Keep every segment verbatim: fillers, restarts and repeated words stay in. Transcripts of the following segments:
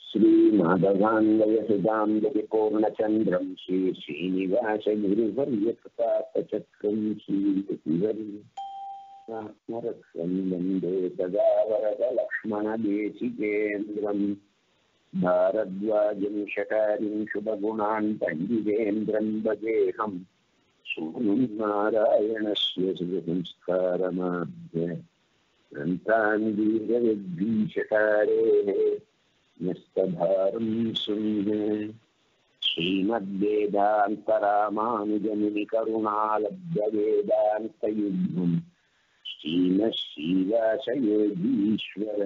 श्रीमाधवान्वयसुधाम्बति पूर्णचन्द्रं श्री श्रीनिवासगिरिवर्यकृपातचक्रं श्रीरघुवरं वन्दे सदा वरदलक्ष्मणदेशिकेन्द्रं भारद्वाजं शठारिं शुभगुणान् पण्डितेन्द्रं भजेऽहं सूनुं नारायणस्य सुसंस्कारमाभ्य ग्रन्थान् वीरविद्वीषकारेः नस्तभारं शृण्वे श्रीमद्वेदान्तरामानुजमुनिकरुणालब्धवेदान्तयुग्मं श्रीमश्रीवासयोगीश्वर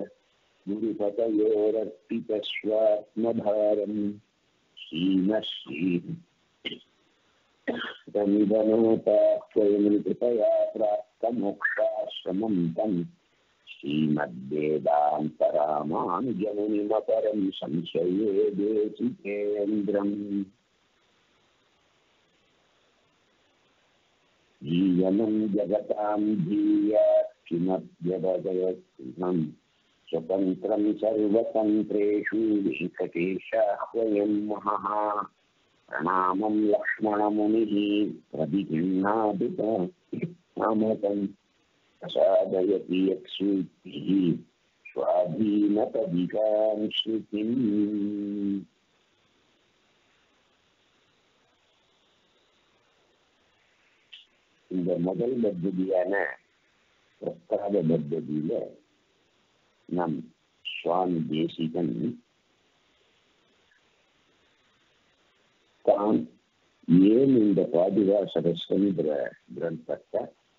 गुरुपतयोरर्पितस्वात्मभारं श्रीमश्री तमिदनोपास्वयं कृपया प्राप्तमोक्षाश्रमं तम् श्रीमद्वेदान्तरामानुजमुनिमपरं संशये देशिकेन्द्रम् जीवनं जगतां धीया किमभ्यवदयत्नं स्वतन्त्रं सर्वतन्त्रेषु वेङ्कटेशाह्वयं महः प्रणामं लक्ष्मणमुनिः प्रतिगृह्णाति नामकम् प्रसादयति यत्सूक्तिः स्वाधीनपदिकां श्रुतिम्. இந்த முதல் பத்ததியான பிரஸ்தாப பத்ததியில நம் சுவாமி தேசிகன் தான் ஏன் இந்த பாதுகா சரஸ்வந்திர கிரந்தத்தை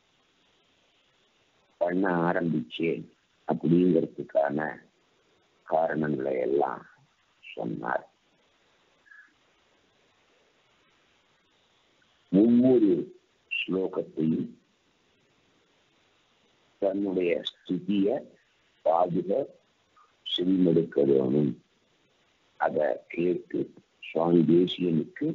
பண்ண ஆரம்பிச்சேன் அப்படிங்கிறதுக்கான காரணங்களை எல்லாம் சொன்னார். ஒவ்வொரு ஸ்லோகத்தையும் தன்னுடைய ஸ்திதிய பாதுக செவிமெடுக்க வேணும். அதை கேட்டு சுவாமி தேசியனுக்கு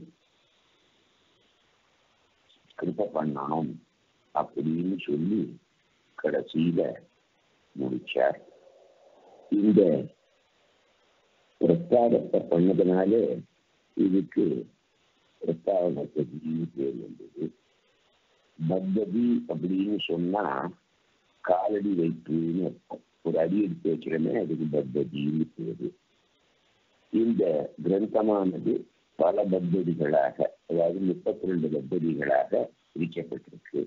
கிருப பண்ணணும் அப்படின்னு சொல்லி கடைசியில முடிச்சார். இந்த பிரஸ்தாபத்தை பண்ணதுனால இதுக்கு பிரஸ்தாப பத்ததின்னு பேர் வந்தது. பத்ததி அப்படின்னு சொன்னா காலடி வைப்புன்னு அர்த்தம். ஒரு அடி எடுத்து வைக்கிறோமே அதுக்கு பத்ததின்னு பேரு. இந்த கிரந்தமானது பல பத்ததிகளாக, அதாவது முப்பத்தி ரெண்டு பத்ததிகளாக பிரிக்கப்பட்டிருக்கு.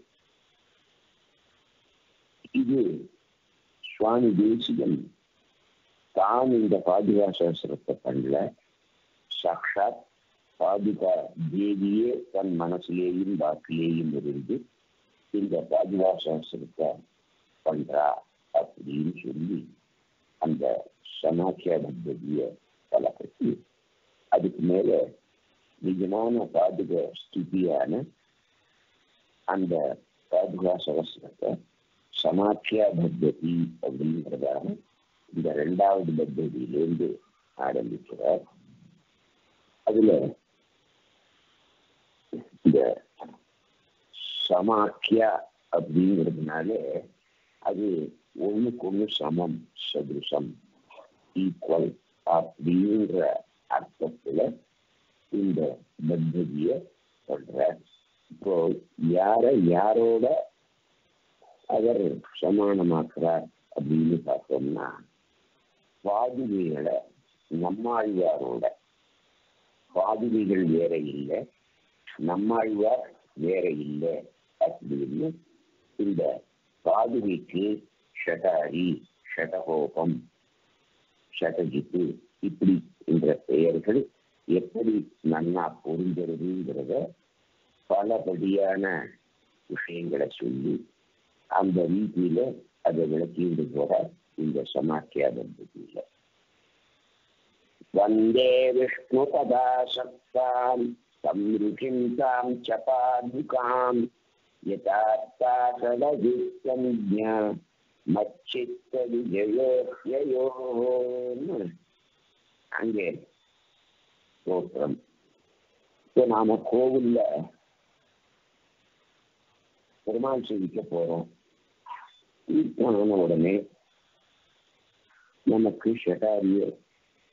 இது சுவாமி தேசிகன் தான் இந்த பாதுகா சாஸ்திரத்தை பண்ணல, சாட்சாத் பாதுகா தேவியே தன் மனசிலேயும் வாக்கிலேயும் இருந்து இந்த பாதுகா சாஸ்திரத்தை பண்றா அப்படின்னு சொல்லி அந்த சமாக்கிய பத்ததிய பழக்கத்து அதுக்கு மேல நிஜமான பாதுக ஸ்திதியான அந்த பாதுகா சகஸ்திரத்தை சமாக்கியா பத்ததி அப்படிங்கிறதாக இந்த ரெண்டாவது பத்ததியிலேருந்து ஆரம்பிக்கிறார். அதுல இந்த சமாக்கியா அப்படிங்கிறதுனால அது ஒண்ணுக்கு ஒண்ணு சமம், சதுசம், ஈக்குவல் அப்படிங்கிற அர்த்தத்துல இந்த பத்ததிய சொல்ற. இப்போ யார யாரோட அவர் சமானமாக்குறார் அப்படின்னு பார்த்தோம்னா, பாதுகைகளை நம்மாழ்வாரோட, பாதுகைகள் வேற இல்லை, நம்மாழ்வார் வேற இல்லை அப்படின்னு இந்த பாதுகைக்கு ஷடாரி, ஷடகோபம், ஷடஜித்து இப்படி என்ற பெயர்கள் எப்படி நன்னா பொருந்துறதுங்கிறத பலபடியான விஷயங்களை சொல்லி அந்த ரீதியில அதை விளக்கிட்டு போற இந்த சமாக்கியா பத்ததியில வந்தே விஷ்ணு பதாசக்தாம் சம்ருஷிந்தாம் ச பாதுகாம் யதார்த்தா சதவித்யஞ்ஞா மச்சித்த விஜயோத்யயோன்னு அங்கே தோற்றம். இப்போ நாம கோவில்ல பெருமாள் சேவிக்க போறோம். தீர்த்தம் ஆன உடனே நமக்கு ஷடாரிய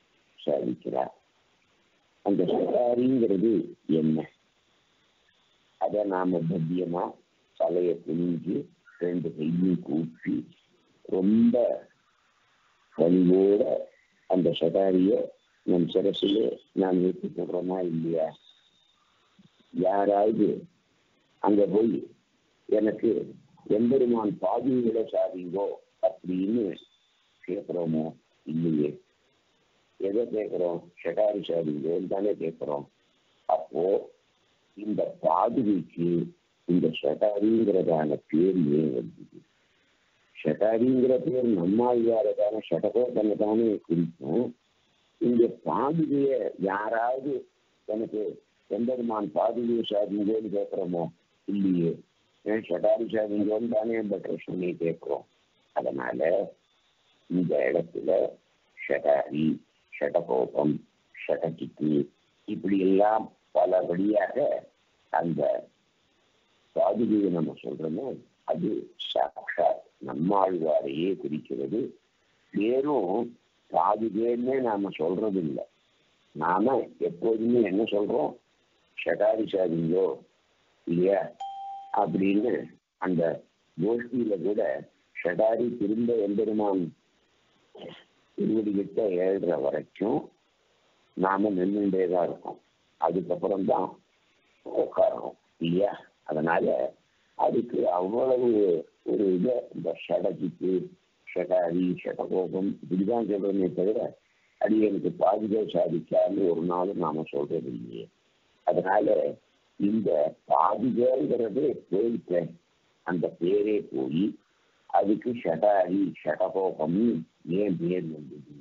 சாதிக்கிறார். அந்த சடாரிங்கிறது என்ன? அதை நாம பத்தியமா தலையை குனிஞ்சு ரெண்டு கையும் கூப்பி ரொம்ப பணிவோட அந்த சடாரிய நம் சிரசிலே நாம் ஏற்றி போடுறோமா இல்லையா? யாராவது அங்க போய் எனக்கு எம்பெருமான் பாதிகளை சாதிங்கோ அப்படின்னு கேட்கிறோமோ? இல்லையே. எதை கேட்கிறோம்? ஷடாரி சாதிங்கோன்னு தானே கேட்கிறோம். அப்போ இந்த பாதுகைக்கு இந்த ஷடாரிங்கிறதான பேர் ஏன் வந்தது? ஷடாரிங்கிற பேர் நம்மாழ்வாரதான ஷடகோபனை தானே குறிக்கும். இந்த பாதுகைய யாராவது எனக்கு எம்பெருமான் பாதுகையை சாதிங்கோன்னு கேட்கிறோமோ? இல்லையே. ஏன் ஷடாரி சாதிங்கோன்னு தானே அந்த பிரச்சனையை கேட்கிறோம். அதனால இந்த இடத்துல ஷடாரி, ஷடகோபம், ஷடகிக்கு இப்படி எல்லாம் பலபடியாக அந்த பாதுகையை நம்ம சொல்றோமோ அது சாட்சாத் நம்மாழ்வாரையே குறிக்கிறது. வெறும் பாதுகைன்னு நாம சொல்றது இல்லை. நாம எப்போதுமே என்ன சொல்றோம்? ஷடாரி சாதிங்கோ இல்லையா அப்படின்னு அந்த கோஷ்டியில கூட ஷடாரி திரும்ப எம்பெருமான் திருவடிகிட்ட ஏழுற வரைக்கும் நாம நின்றுட்டேதான் இருக்கோம். அதுக்கப்புறம் தான் உட்காரணும் இல்லையா? அதனால அதுக்கு அவ்வளவு ஒரு இதை இந்த ஷடகிக்கு ஷடாரி ஷடகோபம் இப்படிதான் சொல்றோமே தவிர அடியனுக்கு பாதுகை சாதிக்கான்னு ஒரு நாளும் நாம சொல்றது இல்லையே. அதனால இந்த பாதுகைங்கிறது போயிட்ட அந்த பேரே போய் அதுக்கு ஷடாரி ஷடகோபம் ஏன் பேர் வந்தது?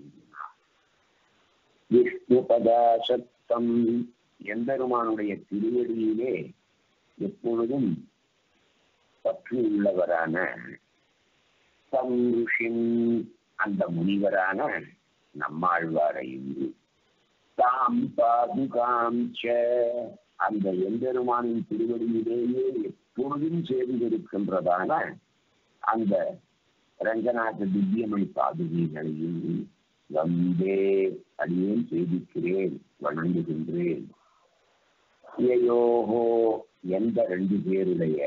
விஷ்ணு பதாசத்தம் எம்பெருமானுடைய திருவடியிலே எப்பொழுதும் பற்று உள்ளவரான சம்ருஷின் அந்த முனிவரான நம்மாழ்வாரையும் தாம் பாதுகாம்ச அந்த எம்பெருமானின் திருவடியிலேயே எப்பொழுதும் சேர்ந்திருக்கின்றதான அந்த ரங்கநாத திவ்யமணி பாதுகைகளையும் வந்தே அடியேன் செய்திக்கிறேன், வணங்குகின்றேன். யோகோ எந்த ரெண்டு பேருடைய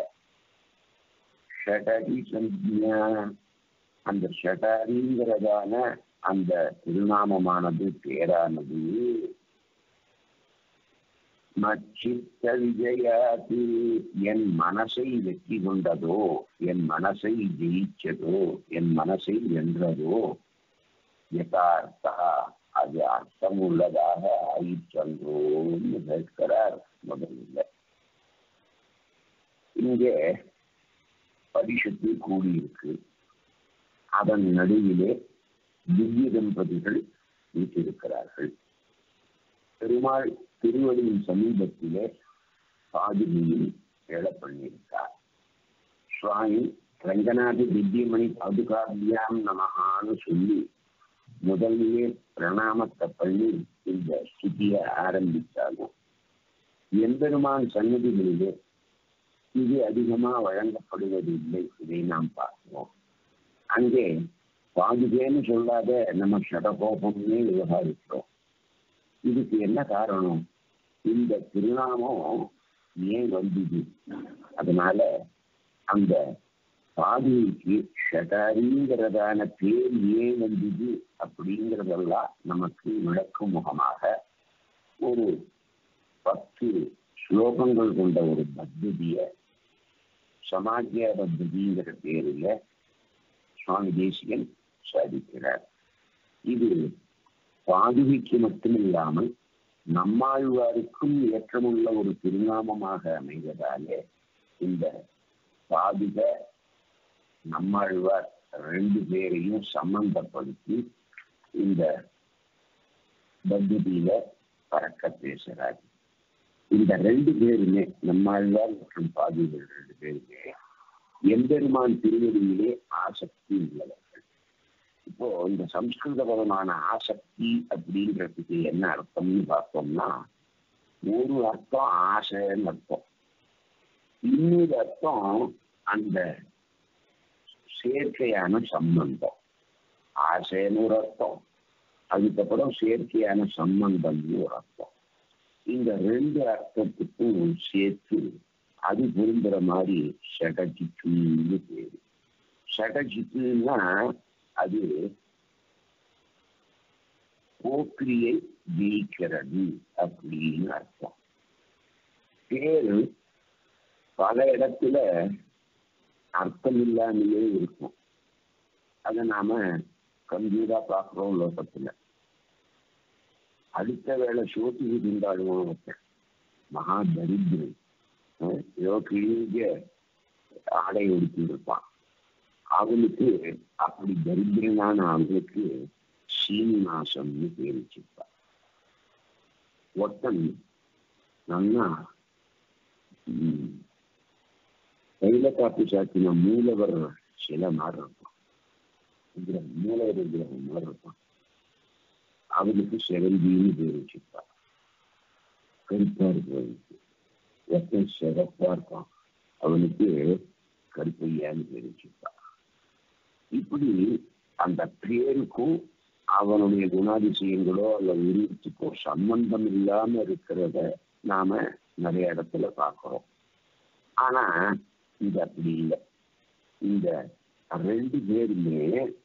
ஷடரி சஞ்ஞா அந்த ஷடரிங்கிறதான அந்த திருநாமமானது பேரானது மச்சித்த விஜயாது என் மனசை வெற்றி கொண்டதோ, என் மனசை ஜெயிச்சதோ, என் மனசை வென்றதோ, யதார்த்தா அது அர்த்தம் உள்ளதாக ஆயிற்றன்றோன்னு கேட்கிறார். முதல்ல இங்கே பரிஷத்து கூடியிருக்கு. அதன் நடுவிலே திவ்ய தம்பதிகள் வீட்டிருக்கிறார்கள். பெருமாள் திருவடியின் சமீபத்திலே பாதுகையில் ஏழ பண்ணியிருக்கார். சுவாமி ரங்கநாத திவ்யமணி பாதுகாபியாம் நமகான்னு சொல்லி முதலிலே பிரணாமத்தை பண்ணி இந்த ஸ்திதியை ஆரம்பித்தாலும் எம்பெருமான் சன்னதிகளிலே இது அதிகமா வழங்கப்படுவதில்லை. இதை நாம் பார்க்கிறோம். அங்கே பாதுகேன்னு சொல்லாத நம்ம ஷடகோபம்னே விவகாரிக்கிறோம். இதுக்கு என்ன காரணம்? இந்த திருநாமம் ஏன் வந்தது? அதனால அந்த பாதுகைக்கு ஷடாரிங்கிறதான பேர் ஏன் வந்தது அப்படிங்கிறதெல்லாம் நமக்கு விளக்கும் முகமாக ஒரு பத்து ஸ்லோகங்கள் கொண்ட ஒரு பத்ததிய சமாஜ்ய பத்ததிங்கிற பேரில் சுவாமி தேசிகன் சாதிக்கிறார். இது பாதுகைக்கு மட்டுமில்லாமல் நம்மாழ்வாருக்கும் ஏற்றமுள்ள ஒரு திருநாமமாக அமைவதாலே இந்த பாதுக நம்மாழ்வார் ரெண்டு பேரையும் சம்பந்தப்படுத்தி இந்த பத்ததியில பறக்க பேசுறார். இந்த ரெண்டு பேருமே நம்மாழ்வார் மற்றும் பாதுகள் ரெண்டு பேருமே எம்பெருமான் திருவடியிலே ஆசக்தி உள்ளவர்கள். இப்போ இந்த சம்ஸ்கிருதபரமான ஆசக்தி அப்படின்றதுக்கு என்ன அர்த்தம்னு பார்த்தோம்னா, ஒரு அர்த்தம் ஆசைன்னு அர்த்தம், இன்னொரு அர்த்தம் அந்த சேர்க்கையான சம்பந்தம். ஆசைன்னு ஒரு அர்த்தம், அதுக்கப்புறம் செயற்கையான சம்பந்தம்னு ஒரு அர்த்தம். இந்த ரெண்டு அர்த்தத்துக்கும் சேர்த்து அது பொருந்துற மாதிரி ஷடஜித்துன்னு பேரு. ஷடஜித்துன்னா அது போக்கிரியை ஜெயிக்கிறது அப்படின்னு அர்த்தம். பேரு பல இடத்துல அர்த்தம் இல்லாமலே இருக்கும். அதை நாம கம்ப்யூட்டா பார்க்கிறோம் லோகத்துல. அடுத்த வேலை சோத்துக்கு திண்டாடுவோம் ஒருத்தன் மகா தரித்திரன், ஏதோ கிழிஞ்ச ஆடை ஒடுக்கி இருப்பான். அவனுக்கு அப்படி தரித்திரனான அவனுக்கு சீனிவாசம்னு பேர் வச்சிருப்பான். ஒருத்தன் நல்லா கையில காப்பி சாத்தின மூலவர் சில மாதிரி இருப்பான், விக்கிரகம் மூலவர் விக்கிரகம் மாதிரி இருப்பான். அவனுக்கு செவந்தின்னு பேர் வச்சிருப்பான். கருப்பா இருக்கிறவனுக்கு. ஒருத்தன் சிறப்பா இருப்பான், அவனுக்கு கருப்பையான்னு பேர் வச்சிருப்பான். இப்படி அந்த பேருக்கும் அவனுடைய குணாதிசயங்களோ அல்ல உருவத்துக்கோ சம்பந்தம் இல்லாம இருக்கிறத நாம நிறைய இடத்துல பார்க்கிறோம். ஆனா இது அப்படி இல்லை. இந்த ரெண்டு பேருமே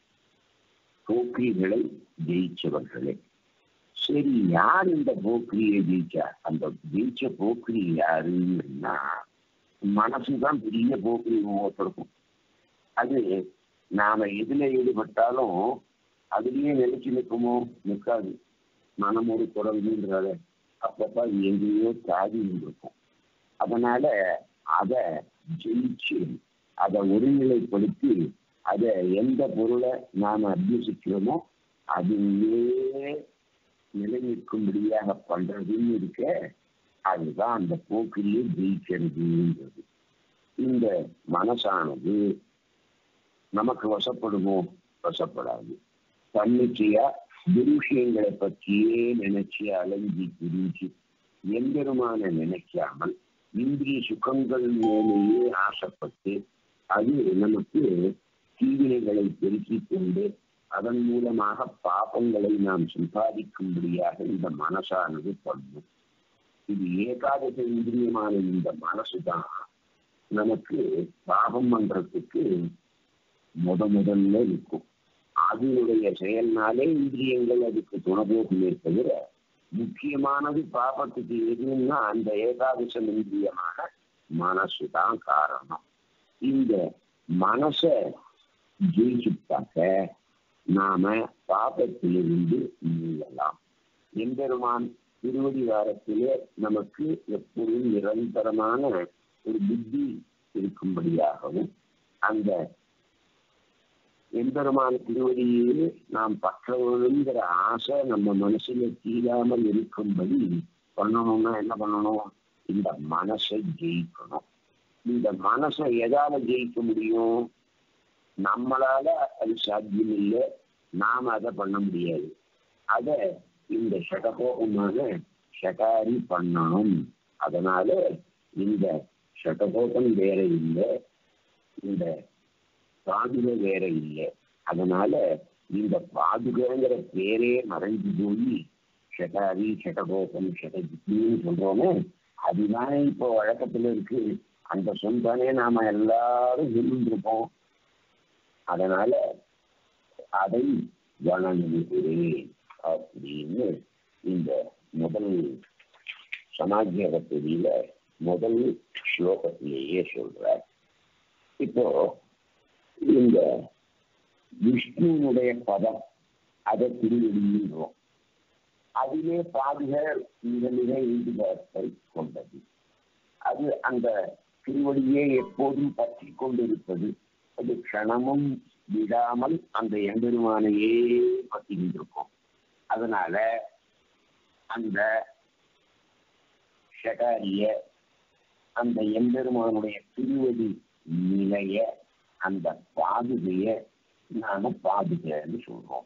போக்கிரிகளை ஜெயிச்சவர்களே. சரி, யார் இந்த போக்கிரியை ஜெயிச்சா? அந்த ஜெயிச்ச போக்கிரி யாருன்னா மனசுதான் பெரிய போக்கிரி ஒவ்வொருத்தருக்கும். அது நாம எதுல ஈடுபட்டாலும் அதுலயே நிலைச்சு நிற்குமோ? நிற்காது. மனம் ஒரு குரங்குன்றத அப்பப்ப எங்கேயோ தாவி இருக்கும். அதனால அதை ஜெயிச்சு அதை ஒருநிலைப்படுத்தி அதை எந்த பொருளை நாம அபியசிக்கிறோமோ அதுவே நிலை நிற்கும்படியாக பண்றதுன்னு இருக்க, அதுதான் அந்த போக்கிரியை ஜெயிக்கிறதுன்றது. இந்த மனசானது நமக்கு வசப்படுமோ? வசப்படாது. தன்னிச்சையா துருஷியங்களை பற்றியே நினைச்சு அலைஞ்சி திரிஞ்சு எம்பெருமான நினைக்காமல் இந்திரிய சுகங்கள் மேலேயே ஆசைப்பட்டு அது நமக்கு தீவினைகளை பெருக்கிக் கொண்டு அதன் மூலமாக பாபங்களை நாம் சம்பாதிக்கும்படியாக இந்த மனசானது பண்ணும். இது ஏகாதச இந்திரியமான இந்த மனசுதான் நமக்கு பாபம் பண்றதுக்கு முத முதல்ல இருக்கும். அதனுடைய செயல்னாலே இந்திரியங்கள் அதுக்கு துணபோகுமே தவிர முக்கியமானது பாபத்துக்கு எதுன்னா அந்த ஏகாதசம் இந்திரியமான மனசுதான் காரணம். இந்த மனசை ஜெயிச்சுட்டாக்க நாம பாபத்திலிருந்து மீளலாம். எம்பெருமான் திருவடி வாரத்திலே நமக்கு எப்பொழுதும் நிரந்தரமான ஒரு புத்தி இருக்கும்படியாகவும் அந்த எம்பெருமான திருவடியே நாம் பற்றவங்கிற ஆசை நம்ம மனசுல தீராமல் இருக்கும்படி பண்ணணும்னா என்ன பண்ணணும்? இந்த மனசை ஜெயிக்கணும். இந்த மனசை எதால ஜெயிக்க முடியும்? நம்மளால அது சாத்தியம் இல்லை, நாம அதை பண்ண முடியாது. அத இந்த ஷடகோபமான ஷடாரி பண்ணணும். அதனால இந்த ஷடகோபம் வேற இல்லை, இந்த பாதுகை வேற இல்லை. அதனால இந்த பாதுகைங்கிற பேரே மறைஞ்சு போய் ஷடாரி ஷடகோபம் ஷடஜித்தின்னு சொல்றோமே, அதுதான் இப்போ வழக்கத்துல இருக்கு. அந்த சொந்தானே நாம எல்லாரும் சொல்லிருப்போம். அதனால அதை கவனிக்கிறேன் அப்படின்னு இந்த முதல் சமாஜ்யத்தில முதல் ஸ்லோகத்திலேயே சொல்றார். இப்போ இந்த விஷ்ணுனுடைய பதம் அதை திருவடின்றோம். அதிலே பாதுகை மிக மிக ஈடுபாட்டை கொண்டது. அது அந்த திருவடியே எப்போதும் பற்றி கொண்டிருப்பது. அது க்ஷணமும் விடாமல் அந்த எம்பெருமானையே பற்றிருக்கும். அதனால அந்த ஷடாரிய அந்த எம்பெருமானுடைய திருவடி நிலைய அந்த பாதுகைய நாம பாதுகைன்னு சொல்றோம்.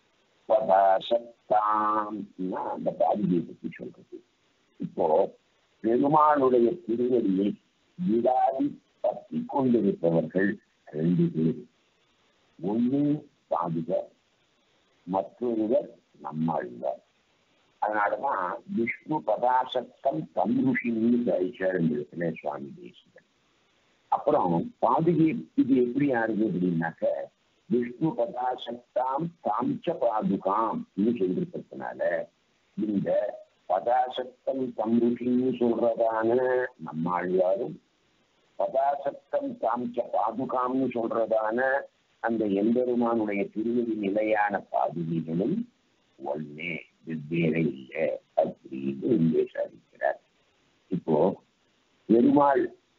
அந்த பாதுகையை பற்றி சொல்றது. இப்போ பெருமானுடைய திருவடியை விடாதி பற்றி கொண்டிருப்பவர்கள் ரெண்டு பேர். ஒன்று பாதுகை, மற்றொருவர் நம்மாழ்வார். அதனாலதான் விஷ்ணு பதாசக்தம் தம்ருஷின்னு தரிச்சாருங்கிறதுல சுவாமி தேசிகன். அப்புறம் பாதுகை இது எப்படி ஆறுது அப்படின்னாக்க விஷ்ணு பதாசக்தாம் தாம்ச பாதுகாம் சொல்லிருக்கிறதுனால இந்த பதாசக்தம் தம்ருஷின்னு சொல்றதான நம்மாழ்வாரும் பதாசக்தம் தாம்ச பாதுகாம்னு சொல்றதான அந்த எம்பெருமானுடைய திருவடி நிலையான பாதுகைகளும் ஒன்னே, வெவ்வேறு இல்லை அப்படின்னு இங்கே சாதிக்கிறார். இப்போ பெருமாள்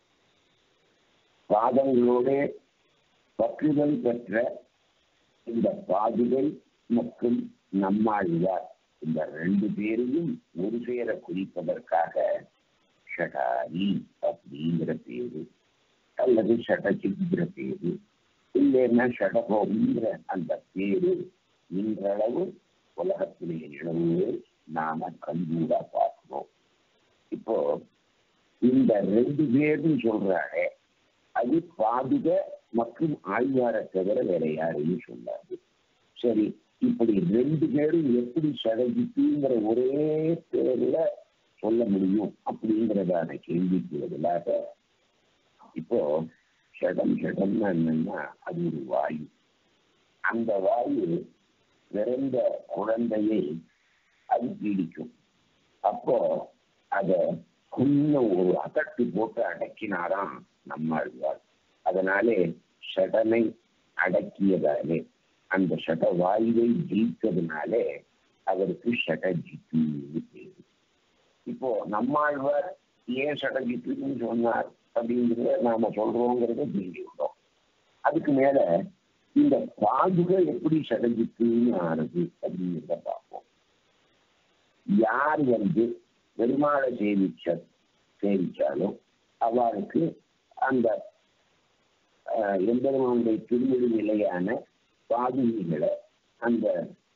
பாதங்களோட பற்றுதல் பெற்ற இந்த பாதுகை மற்றும் நம்மாழ்வார் இந்த ரெண்டு பேரையும் ஒரு சேர குறிப்பதற்காக ஷடாரி அப்படிங்கிற பேரு அல்லது ஷடசிங்கிற பேரு இல்லைன்னா ஷடகோங்கிற அந்த பேரு இன்றளவு உலகத்திலே நிலவு நாம கண்கூடா பார்க்கிறோம். இப்போ இந்த ரெண்டு பேரும் சொல்றாங்க, அது பாதுக மற்றும் ஆழ்வாரை தவிர வேற யாரையும் சொல்லாது. சரி, இப்படி ரெண்டு பேரும் எப்படி ஷடஜித்துங்கிற ஒரே பேர்ல சொல்ல முடியும் அப்படிங்கிறதான கேள்விக்கு பதிலாக இப்போ ஷடம் ஷடம்னா என்னன்னா அது ஒரு வாயு. அந்த வாயு பிறந்த குழந்தையை அது பீடிக்கும். அப்போ அத இன்னும் ஒரு அகட்டு போட்டு அடக்கினாராம் நம்மாழ்வார். அதனாலே ஷடனை அடக்கியதாலே அந்த ஷட வாயுவை ஜெயித்ததுனாலே அவருக்கு ஷடஜித்துன்னு பேரு. இப்போ நம்மாழ்வார் ஏன் ஷடஜித்துன்னு சொன்னார் அப்படிங்கிறத நாம சொல்றோங்கிறத தெரிஞ்சுக்கிட்டோம். அதுக்கு மேல இந்த பாதுகை எப்படி ஷடஜித்துன்னு ஆனது அப்படிங்கிறத பார்ப்போம். யார் வந்து பெருமாளை சேவிச்ச சேவிச்சாலும் அவருக்கு அந்த எம்பெருமானுடைய திருமொழி நிலையான பாதுகைகளை அந்த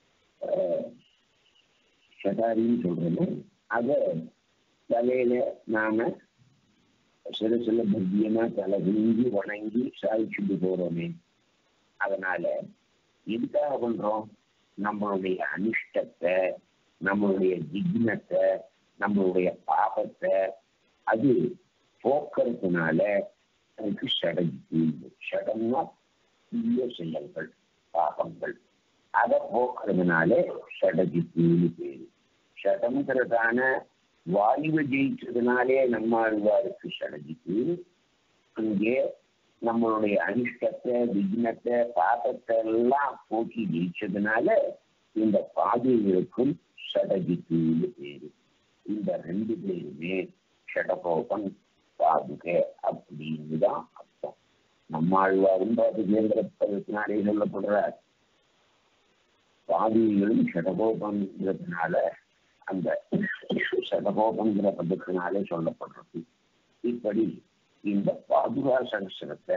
ஷடாரின்னு சொல்றோமே அதை தலையில நாம சில சில பத்தியமா தலை குனிஞ்சு வணங்கி சாதிச்சுட்டு போறோமே. அதனால எதுக்காக பண்றோம்? நம்மளுடைய அனிஷ்டத்தை, நம்மளுடைய ஜிக்னத்தை, நம்மளுடைய பாபத்தை அது போக்குறதுனால அதுக்கு ஷடஜித்து. ஷடம்னா தீய செயல்கள், பாபங்கள், அதை போக்குறதுனால ஷடஜித்துன்னு பேரு. ஷடம்ங்கிறதான வாயுவை ஜெயிச்சதுனாலே நம்மாழ்வாருக்கு ஷடஜித்து. அங்கே நம்மளுடைய அனிஷ்டத்தை, விக்னத்தை, பாபத்தை எல்லாம் போக்கி ஜெயிச்சதுனால இந்த பாதுகளுக்கும் ஷடஜித்துன்னு பேரு. இந்த ரெண்டு பேருமே ஷடகோபன் பாதுகை அப்படின்னு தான் அர்த்தம். நம்மாழ்வாரும் பாதுகேந்திரத்தினாலே சொல்லப்படுறார். பாதுகளும் ஷடகோபங்கிறதுனால அந்த ஷடகோபங்கிற பதத்தினாலே சொல்லப்படுறது. இப்படி இந்த பாதுகா சகஸ்ரத்தை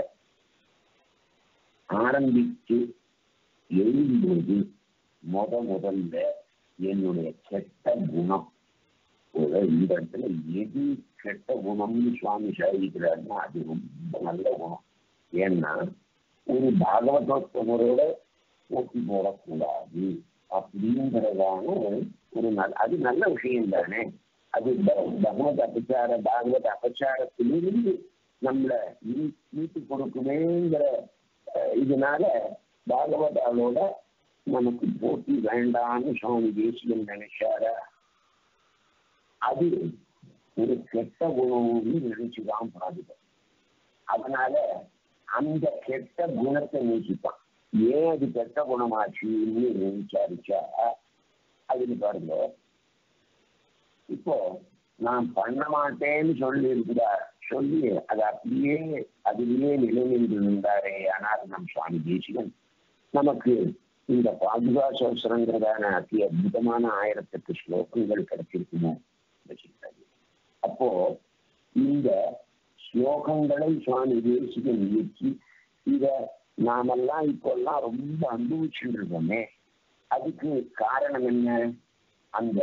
ஆரம்பித்து எழுதும்போது முத முதல்ல என்னுடைய கெட்ட குணம் இந்த இடத்துல எது கெட்ட குணம்னு சுவாமி சாதிக்கிறாருன்னா அது ரொம்ப நல்ல குணம். ஏன்னா ஒரு பாகவதோத்தமரோட போட்டி போடக்கூடாது அப்படிங்கிறதான ஒரு நல்ல அது நல்ல விஷயம் தானே. அது பகவத் அபச்சார பாகவத அபச்சாரத்திலிருந்து நம்மளை மீட்டு கொடுக்குமேங்கிற இதனால பாகவதாவோட நமக்கு போட்டி வேண்டான்னு சுவாமி தேசிகன் நினைச்சாரா? அது ஒரு கெட்ட குணம்னு நினைச்சுதான் பாதுகாப்பு. அதனால அந்த கெட்ட குணத்தை நீக்கிப்பான். ஏன் அது கெட்ட குணமாச்சுன்னு விசாரிச்சா அதுக்கு பாருங்க, இப்போ நான் பண்ண மாட்டேன்னு சொல்லி இருக்கிறார், சொல்லி அது அப்படியே அதுலயே நிலைநின்று இருந்தாரே. ஆனால் நம் சுவாமி தேசிகன் நமக்கு இந்த பாதுகா சோசரங்கிறதான அதி அற்புதமான ஆயிரத்தெட்டு ஸ்லோகங்கள் கிடைச்சிருக்குமோ வச்சிருக்காரு. அப்போ இந்த ஸ்லோகங்களை சுவாமி தேசிகன் இயக்கி இத நாமெல்லாம் இப்பெல்லாம் ரொம்ப அனுபவிச்சுட்டு இருக்கோமே. அதுக்கு காரணம் என்ன? அந்த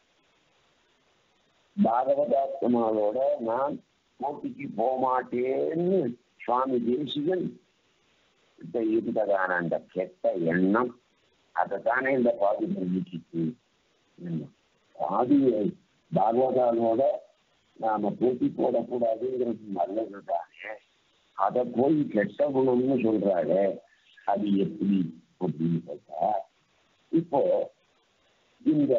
பாகவதாத்மாவோட நான் போட்டிக்கு போக மாட்டேன்னு சுவாமி தேசிகன் இப்ப இருந்ததான அந்த கெட்ட எண்ணம் அதைத்தானே இந்த பாதிப்பு நீக்கிட்டு பாதியை பாகவதானோட நாம போட்டி போடக்கூடாதுங்கிறது நல்லது தானே. அதை போய் கெட்ட குணம்னு சொல்றாரு, அது எப்படி அப்படின்னு பார்த்தா, இப்போ இந்த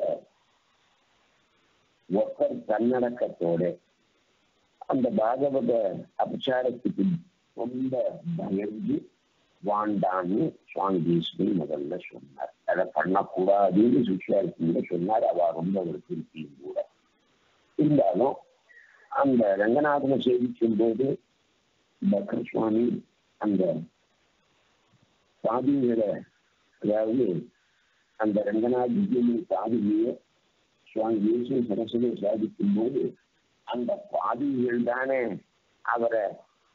ஒருத்தர் தன்னடக்கத்தோட அந்த பாகவத அபச்சாரத்துக்கு ரொம்ப பயந்து வாண்டான்னு சுவாமி தேசிகன் முதல்ல சொன்னார். அதை பண்ணக்கூடாதுன்னு சிஷ்யாருக்கு சொன்னார். அவ ரொம்ப ஒரு திருப்தியும் கூட. இருந்தாலும் அந்த ரங்கநாதனை சேவிக்கும் போது பக்ர சுவாமி அந்த சாதிகளை, அதாவது அந்த ரங்கநாத சாதியை சுவாமி தேசிய சரஸ்வதி சாதிக்கும் போது அந்த பாதிகள் தானே அவரை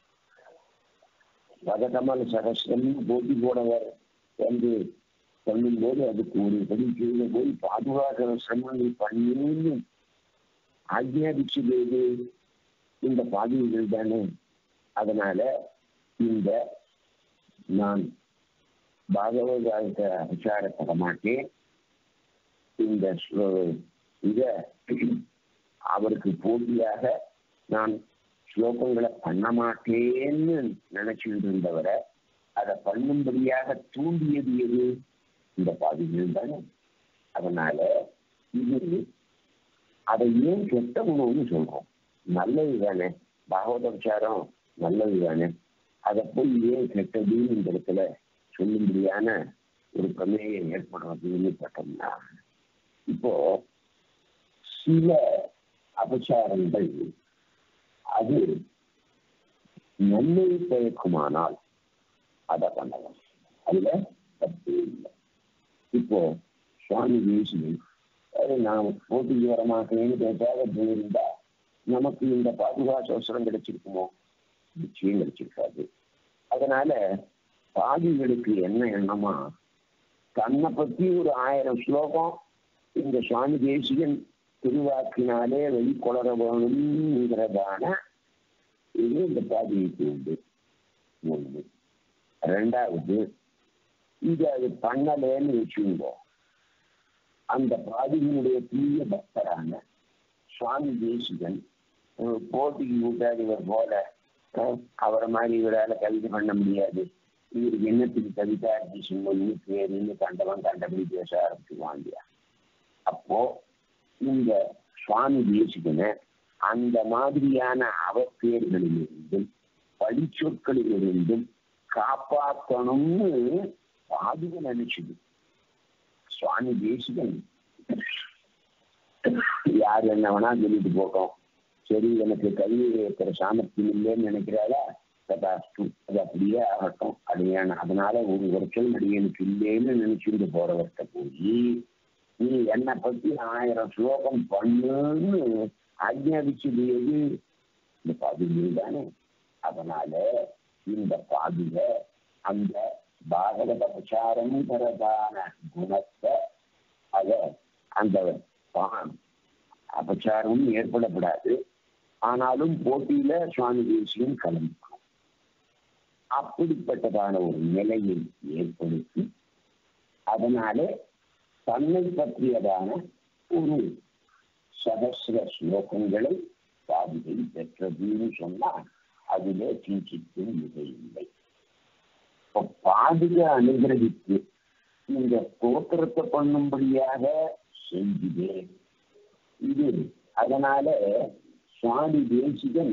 பதகமல் சகசிரம் போட்டி போடவர் என்று சொல்லும் போது அதுக்கு ஒரு படி கீழே போய் பாதுகாக்கிற சிரமங்கள் பண்ணி ஆக்ஞாபிச்சது இந்த பாதிகள் தானே. அதனால இந்த நான் பாகவத விசாரப்பட மாட்டேன், இந்த இத அவருக்கு போட்டியாக நான் ஸ்லோகங்களை பண்ண மாட்டேன்னு நினைச்சுட்டு இருந்தவரை அதை பண்ணும்படியாக தூண்டியது எது? இந்த பாதிகள் தானே. அதனால இது அதை ஏன் கெட்ட உணவுன்னு சொல்றோம்? நல்லது தானே, பாகவத விசாரம் நல்லது தானே. அதை போய் ஏன் கெட்டதுன்னு இந்த இடத்துல சொல்லும்படியான ஒரு பிரமேயம் ஏற்படுறதுன்னு பார்த்தோம்னா, இப்போ சில அபச்சாரங்கள் அது நன்மை பயக்குமானால் அதை பண்ணலாம், அதுல தப்பு இல்லை. இப்போ சுவாமி தேசிகன் நான் போட்டிக்கு வரமாட்டேன்னு கேட்டாக போயிருந்தா நமக்கு இந்த பாதுகாப்பு அவசரம் கிடைச்சிருக்குமோ? நிச்சயம் கிடைச்சிருக்காது. அதனால பாதிகளுக்கு என்ன எண்ணமா, தன்னை பத்தி ஒரு ஆயிரம் ஸ்லோகம் இந்த சுவாமி தேசிகன் திருவாக்கினாலே வெளிக்கொளர வேணும்ங்கிறதான இது இந்த பாதிக்கு உண்டு. ஒன்று. ரெண்டாவது, இது அது பண்ணலேன்னு வச்சுங்கோ, அந்த பாதிகளுடைய தீய பக்தரான சுவாமி தேசிகன் போட்டிக்கு கூட்டாது இவர் போல அவரை மாதிரி இவரால் கவிதை பண்ண முடியாது, இவருக்கு என்னத்துக்கு கவிதா சொல்லி பேருன்னு கண்டவன் கண்டபடி பேச ஆரம்பிச்சுவாங்க. அப்போ இந்த சுவாமி தேசிகனை அந்த மாதிரியான அவப்பேர்களிலிருந்தும் பழிச்சொற்களிலிருந்தும் காப்பாற்றணும்னு பாதுக நினைச்சது. சுவாமி தேசிகன் யார் என்ன வேணா சொல்லிட்டு போட்டோம், சரி எனக்கு கல்வி இருக்கிற சாமர்த்தியம் இல்லைன்னு நினைக்கிறாளா, கதாஸ்து அது அப்படியே ஆகட்டும் அடியான, அதனால ஒரு வருஷம் அடியனுக்கு இல்லைன்னு நினைச்சுட்டு போறவர்கிட்ட போய் நீ என்னை பத்தி ஆயிரம் ஸ்லோகம் பண்ணுன்னு ஆஜ்ஞாபிச்சது எது? இந்த பாதிகள் தானே. அதனால இந்த பாதிக அந்த பாகவத அபச்சாரங்கிறதான குணத்தை அத அந்த அபச்சாரமும் ஏற்படப்படாது. ஆனாலும் போட்டியில சுவாமி தேசியம் கலந்துக்கணும். அப்படிப்பட்டதான ஒரு நிலையை ஏற்படுத்தி அதனாலே தன்னை பற்றியதான ஒரு சகசிர ஸ்லோகங்களை பாதிகை பெற்றதுன்னு சொன்னால் அதிலே சிந்திக்கும் மிகையில்லை. இப்போ பாதிக அனுகிரகித்து இந்த தோற்றத்தை பண்ணும்படியாக செஞ்சுதே இது. அதனால சுவாமி தேசிகன்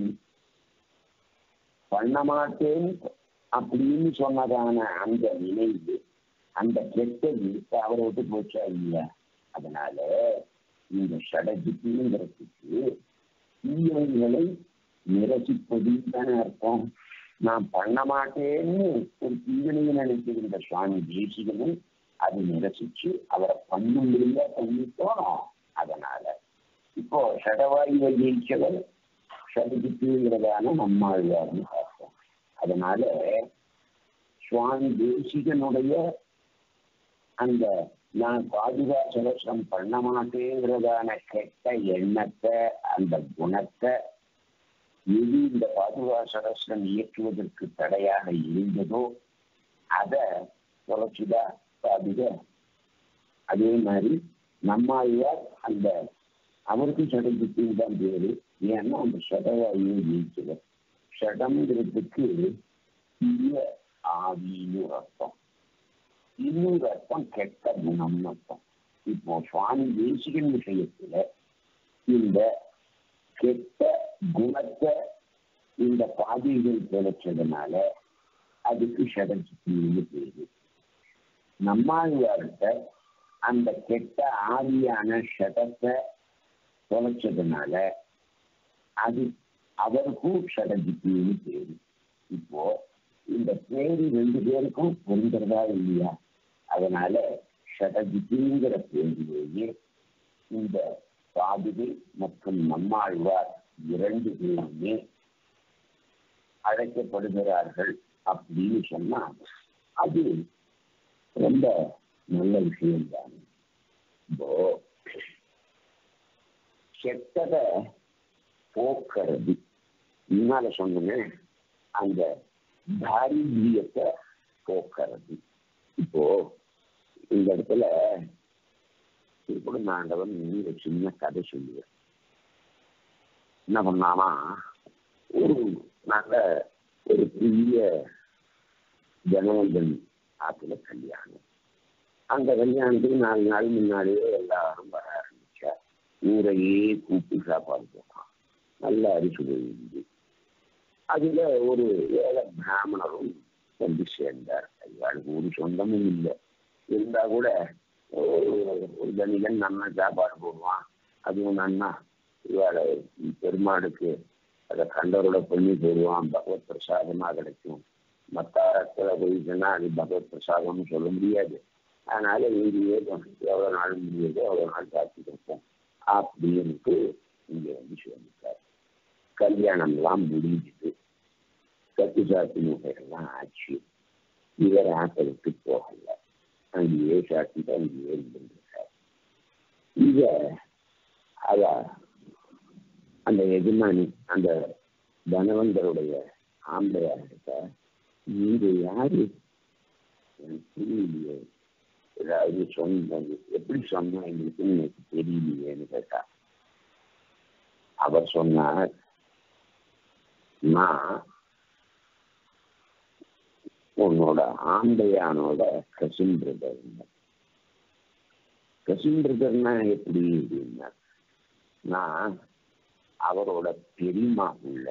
பண்ண மாட்டேன் அப்படின்னு சொன்னதான அந்த நினைவு, அந்த கெட்டது அவரை விட்டு போச்சா இல்லையா? அதனால இந்த ஷடஜித்துங்கிறதுக்கு தீயவைகளை நிரசிப்பதுன்னு தானே அர்த்தம். நான் பண்ண மாட்டேன்னு ஒரு தீவினையை நினைக்கிற சுவாமி தேசிகனும் அதை நிரசிச்சு அவரை பண்ணும்படியா பண்ணிட்டோம். அதனால இப்போ ஷடவாயுவை ஜெயிச்சவர் ஷடஜித்துங்கிறதான நம்மாழ்வார்னு பார்ப்போம். அதனால சுவாமி தேசிகனுடைய அந்த நான் பாதுகா சலசம் பண்ண மாட்டேங்கிறதான கெட்ட எண்ணத்தை அந்த குணத்தை எது இந்த பாதுகா சலசம் இயற்றுவதற்கு தடையாக இருந்ததோ அதை தொலைச்சுதான் பாதுக அதே மாதிரி நம்மாழ்வார் அந்த அவருக்கும் சடஜித்தின்னு தான் பேரு. ஏன்னா அந்த சடவாயும் ஜெயிச்சவர். ஷடம்ங்கிறதுக்கு ஆவின்னு ஒரு அர்த்தம், இன்னொரு அர்த்தம் கெட்ட குணம்னு அர்த்தம். இப்போ சுவாமி தேசிகன் விஷயத்துல இந்த கெட்ட குணத்தை இந்த பாதைகள் தொலைச்சதுனால அதுக்கு ஷடஜித்தின்னு பேரு. நம்மாழ்வார்கிட்ட அந்த கெட்ட ஆவியான ஷடத்தை தொலைச்சதுனால அது அவருக்கும் ஷடஜித்தின்னு பேரு. இப்போ இந்த பேரு ரெண்டு பேருக்கும் பொருந்துறதா இல்லையா? அதனால ஷடஜித்திங்கிற பேரிலேயே இந்த பாதுகை மற்றும் நம்மாழ்வார் இரண்டு பேருமே அழைக்கப்படுகிறார்கள் அப்படின்னு சொன்னா அது ரொம்ப நல்ல விஷயம்தான். இப்போ கெட்டத போக்குறது முன்னால சொன்னே அந்த தாரித்ரியத்தை போக்குறது. இப்போ இந்த இடத்துல திருப்பூர்மாண்டவன் ஒரு சின்ன கதை சொல்லுவேன். என்ன பண்ணாமா, ஒரு நல்ல ஒரு பெரிய ஜனவந்தன் ஆத்துல கல்யாணம். அந்த கல்யாணத்துக்கு நாலு நாள் முன்னாடியே எல்லாரும் வர ஆரம்பிச்சா. ஊரையே கூப்பிட்டு சாப்பாடு போட்டான். நல்ல அரிசுவை இருந்து அதுல ஒரு ஏழை பிராமணரும் வந்து சேர்ந்தார். இவாளுக்கு ஒரு சொந்தமும் இல்லை, இருந்தா கூட ஒரு தனிகன் நன்னா சாப்பாடு போடுவான். அதுவும் நன்னா இவாளை பெருமாளுக்கு அதை கண்டவரோட பண்ணி போடுவான். பகவத் பிரசாதமா கிடைக்கும். மற்ற இடத்துல போயிட்டுன்னா அது பகவத் பிரசாதம்னு சொல்ல முடியாது. அதனால இங்கேயே எவ்வளோ நாள் முடியுதோ அவ்வளோ நாள் காட்சி கொடுப்போம் அப்படின்ட்டு இங்கே வந்து சொல்லிட்டார். கல்யாணம்லாம் முடிஞ்சுது. கட்டு சாத்தி முட்டைகள்லாம் ஆச்சு. இவர் ஆட்டை விட்டு போகல, அங்கேயே சாத்திட்டு அங்கேயே இருந்திருக்கார். இத அத அந்த எஜமானி அந்த தனவந்தருடைய ஆம்பையார்கிட்ட, நீங்க யாரு தெரியலையே, ஏதாவது சொந்தம் எப்படி சொன்னா எங்களுக்குன்னு எனக்கு தெரியலையேன்னு கேட்டா. அவர் சொன்னார், நான் உன்னோட ஆம்பையானோட கசின் பிரதர். கசின் பிரதர்னா எப்படி அப்படின்னா, நான் அவரோட பெரியமா புள்ள.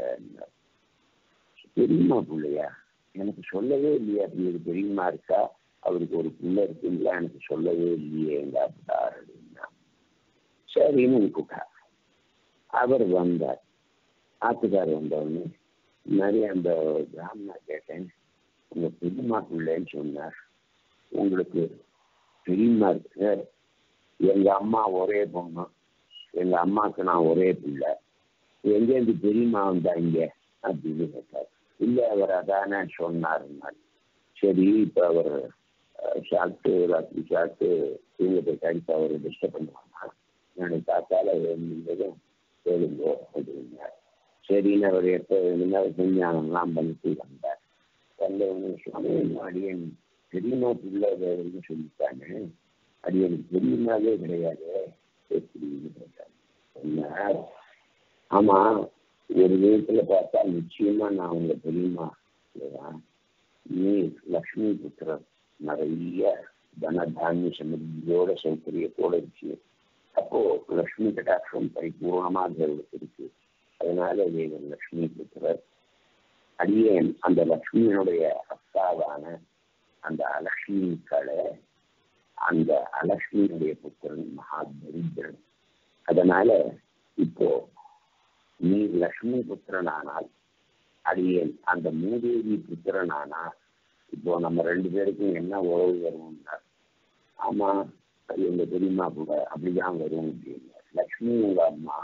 பெரியமா புள்ளையா? எனக்கு சொல்லவே இல்லையா அப்படி ஒரு பெரியமா இருக்கா, அவருக்கு ஒரு புள்ள இருக்குங்களா, எனக்கு சொல்லவே இல்லையே எங்க அப்படின்னார் அப்படின்னா. சரின்னு கூட்டா. அவர் வந்தார். ஆத்துக்கார் வந்தவொடனே நிறைய அந்த பிராமணா கேட்டேன், உங்க பெரியமா பிள்ளைன்னு சொன்னார். உங்களுக்கு பெரியமா இருக்கு? எங்க அம்மா ஒரே பொண்ணு, எங்க அம்மாவுக்கு நான் ஒரே பிள்ளை, எங்கேருந்து பெரியமா வந்தா இங்க அப்படின்னு கேட்டார். இல்லை அவர் அதானே சொன்னார். சரி, இப்போ அவர் சாப்பிட்டு ராத்திரி சாப்பிட்டு தூங்கத்தை கழித்து அவர் டிஸ்டர்ப் பண்ணுவாங்க, நான் பார்த்தால இருந்ததும் கேளுங்கோ அப்படின்னார். சரின்னு அவர் எப்போ விஞ்ஞானம்லாம் பண்ணிட்டு வந்தார். வந்த சுவாமி அடியன் பெரியமா பிள்ளை வேறுன்னு சொல்லிட்டாங்க, அடியனுக்கு பெரியமாவே கிடையாது எப்படின்னு கேட்டாங்க. ஆமா, ஒரு விதத்துல பார்த்தா நிச்சயமா நான் உங்க பெரியமா இல்லைதான். நீ லக்ஷ்மி புத்திரன், நிறைய தன தானிய சமதியோட சௌகரியத்தோட இருக்கு. அப்போ லக்ஷ்மி கட்டாட்சம் பரிபூர்ணமாக இருக்கு. அதனால தேவன் லக்ஷ்மி புத்திரர். அடியேன் அந்த லக்ஷ்மியினுடைய அத்தாவான அந்த அலக்ஷ்மி கலை, அந்த அலக்ஷ்மியினுடைய புத்திரன் மகா தரித்திரன். அதனால இப்போ நீ லக்ஷ்மி புத்திரனானால், அடியேன் அந்த மூதேவி புத்திரனானா, இப்போ நம்ம ரெண்டு பேருக்கும் என்ன உறவு வரும்னா, ஆமா அது எங்க பெரியமா கூட அப்படிதான் வரும் அப்படின்னு. லக்ஷ்மி உங்க அம்மா,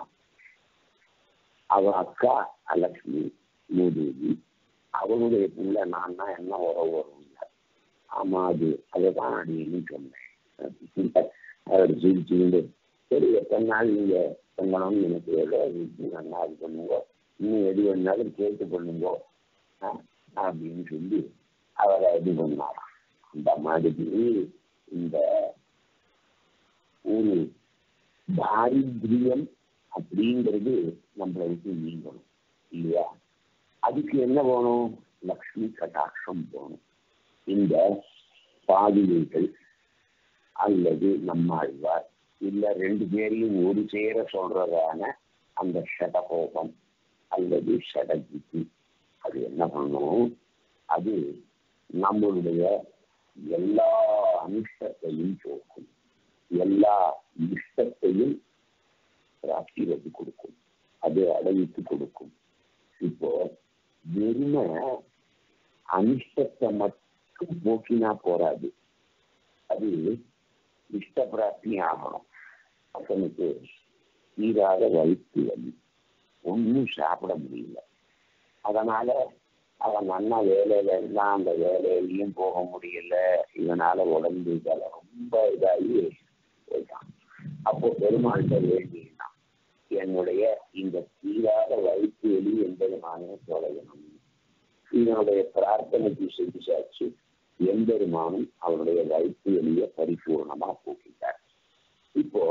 அவ அக்கா அலக்ஷ்மி மூதேவி, அவளுடைய பிள்ளை நான் தான் என்ன உறவு வரும். ஆமா அது அதைதான் அப்படின்னு சொன்னேன். அவர் சிரிச்சுண்டு, சரி எத்தனை நாள் நீங்க தங்கணும்னு எனக்கு எவ்வளோ நல்லா இது பண்ணுங்க, இன்னும் எது வேணாலும் கேட்டு பண்ணுங்க அப்படின்னு சொல்லி அவரை இது பண்ணாராம். அந்த மாதிரி இந்த ஒரு தாரித்ரியம் அப்படிங்கிறது நம்மளை விட்டு நீங்கணும் இல்லையா? அதுக்கு என்ன வேணும்? லக்ஷ்மி கடாட்சம் போகணும். இந்த பாதிரிகள் அல்லது நம்மாழ்வார் இல்ல ரெண்டு பேரையும் ஒரு சேர சொல்றதான அந்த ஷடகோபம் அல்லது ஷடகிதி அது என்ன பண்ணும்? அது நம்மளுடைய எல்லா அனிஷ்டத்தையும் போக்கும், எல்லா இஷ்டத்தையும் ராசிரத்து கொடுக்கும், அது அடைவித்து கொடுக்கும். இப்போ வெறும அனிஷ்டத்தை மட்டும் போக்கினா போராது, அது இஷ்ட பிராப்தி ஆகணும். அப்பனுக்கு தீராத வயிற்று வலி, ஒன்றும் சாப்பிட முடியல. அதனால அவன் நல்ல வேலையில இருந்தான், அந்த வேலையிலையும் போக முடியல, இதனால உடம்பு ரொம்ப இதாகி போயிட்டான். அப்போ பெருமாள்கிட்ட வேண்டினான், என்னுடைய இந்த தீராத வயிற்று வலி என்பதுமானே தொலையணும். இதனுடைய பிரார்த்தனைக்கு செஞ்சாச்சு. எம்பெருமானும் அவருடைய வயிற்று வலியை பரிபூர்ணமா போக்கிட்டார். இப்போ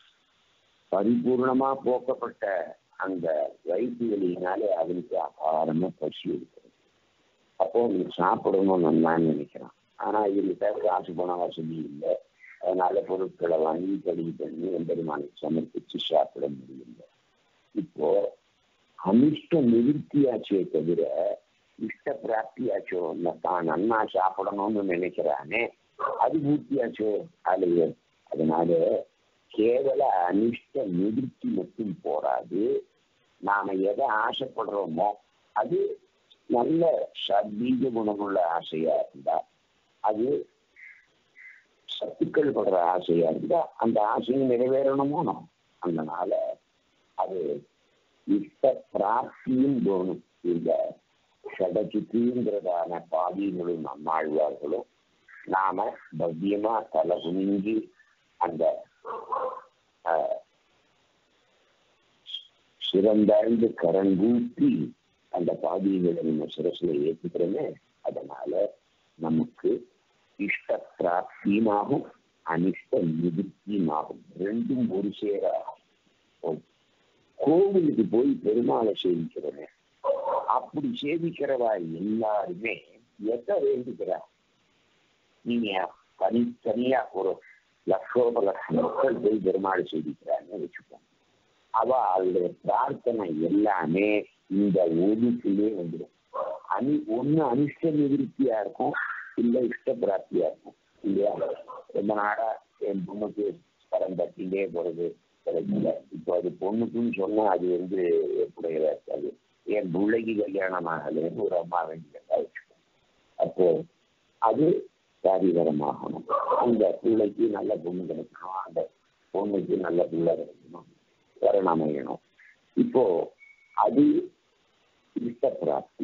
பரிபூர்ணமா போக்கப்பட்ட அந்த வயிற்று வலியினாலே அவனுக்கு அபாரமா பசி இருக்கிறது. அப்போ நீ சாப்பிடணும்னு நான் நினைக்கிறான். ஆனா இதுகிட்ட காசு போன வசதி இல்லை. அதனால பொருட்களை வாங்கி கழுவி பண்ணி எம்பெருமானுக்கு சமர்ப்பிச்சு சாப்பிட முடியல. இப்போ அனிஷ்ட நிவர்த்தியாச்சே தவிர இஷ்ட பிராப்தியாச்சோ இல்லை. தான் நன்னா சாப்பிடணும்னு நினைக்கிறானே அது பூர்த்தியாச்சோ அல்லையோ. அதனால கேவல அனிஷ்ட நிவர்த்தி மட்டும் போராது. நாம எதை ஆசைப்படுறோமோ அது நல்ல சத்பீஜ குணமுள்ள ஆசையா இருந்தா, அது சத்துக்கள் படுற ஆசையா இருந்தா அந்த ஆசையும் நிறைவேறணுமோ. அதனால அது இஷ்ட பிராப்தியும் தோணும். இந்த சடச்சுத்திங்கிறதான பாதிகளும் நம்மாழ்வார்களும் நாம பவ்யமா தலை குனிஞ்சி அந்த சிறந்தாழ்ந்து கரங்கூட்டி அந்த பாதிகளை நம்ம சிரசுல ஏற்றுக்கிறோமே. அதனால நமக்கு இஷ்ட பிராப்தியுமாகும் அனிஷ்ட நிவர்த்தியுமாகும், ரெண்டும் ஒரு சேர ஆகும். கோவிலுக்கு போய் பெருமாளை சேவிக்கிறோமே, அப்படி சேவிக்கிறவா எல்லாருமே எதை வேண்டிக்கிறா? நீங்க தனித்தனியா ஒரு லட்சோப லட்சம் மக்கள் போய் பெருமாளை சேவிக்கிறான்னு வச்சுக்கோங்க. அவ அவளுடைய பிரார்த்தனை எல்லாமே இந்த ஒதுக்குள்ளே வந்துடும். அனி ஒண்ணு அனிஷ்ட நிவர்த்தியா இருக்கும், இல்ல இஷ்ட பிராப்தியா இருக்கும் இல்லையா? ரொம்ப நாடா என் பொண்ணுக்கு படம் தட்டிலே போறது கிடைக்கல. இப்போ அது பொண்ணுக்குன்னு சொன்னா அது வந்து ஏற்புடையதா இருக்காது. என் பிள்ளைக்கு கல்யாணம் ஆகலன்னு ஒரு அம்மா வேண்டியதா வச்சுக்கோங்க. அப்போ அது காரிகரமாகணும். அந்த பிள்ளைக்கு நல்ல பொண்ணு கிடைக்கணும், அந்த பொண்ணுக்கு நல்ல பிள்ளை கிடைக்கணும், வரணமையணும். இப்போ அது இஷ்ட பிராப்தி.